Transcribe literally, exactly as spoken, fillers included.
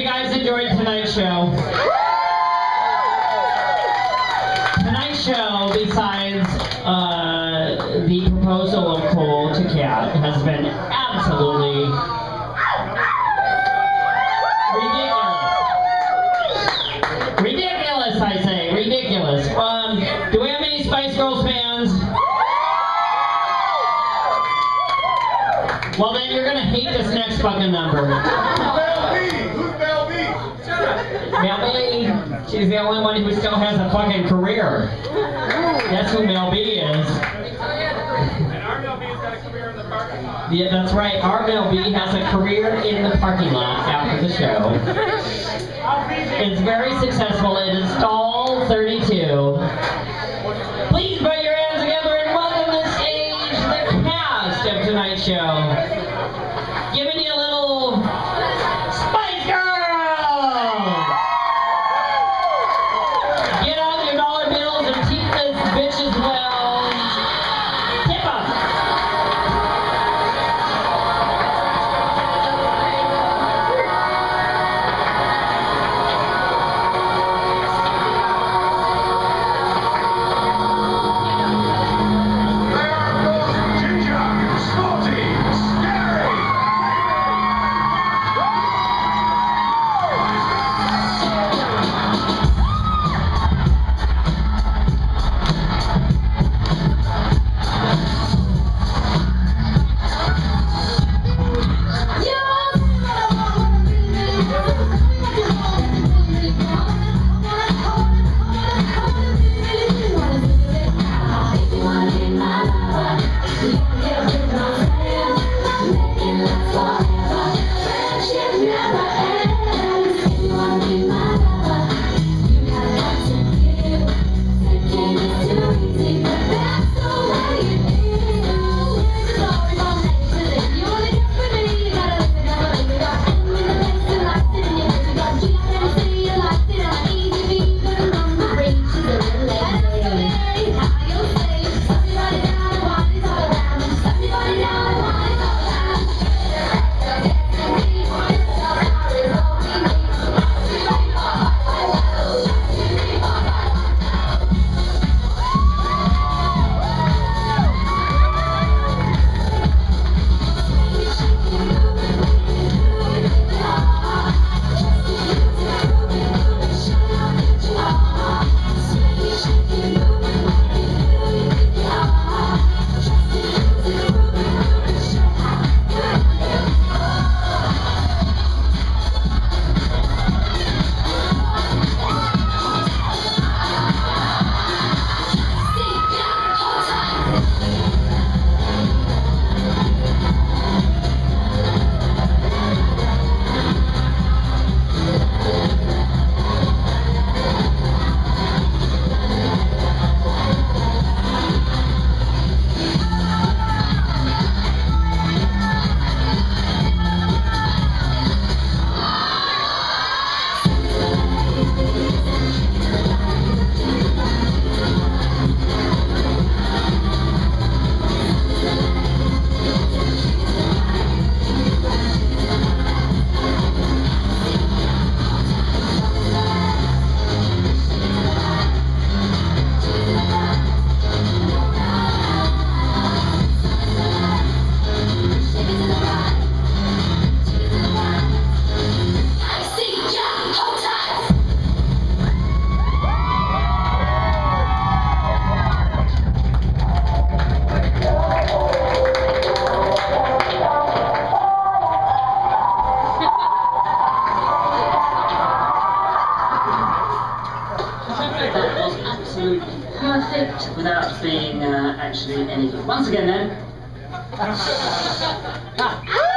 you guys enjoyed tonight's show? Tonight's show, besides uh, the proposal of Cole to Kat, has been absolutely ridiculous. Ridiculous, I say. Ridiculous. Um, do we have any Spice Girls fans? Well, then you're gonna hate this next fucking number. Mel B? Who's Mel B? Shut up. Mel B? She's the only one who still has a fucking career. That's who Mel B is. And our Mel B's got a career in the parking lot. Yeah, that's right. Our Mel B has a career in the parking lot after the show. It's very successful. It is stall thirty-two. Please put your hands together and welcome to the stage the cast of tonight's show. Giving you a little Spice Girls! Get out your dollar bills and tip this bitch as well. Tip 'em! Perfect without being uh, actually any good. Once again then.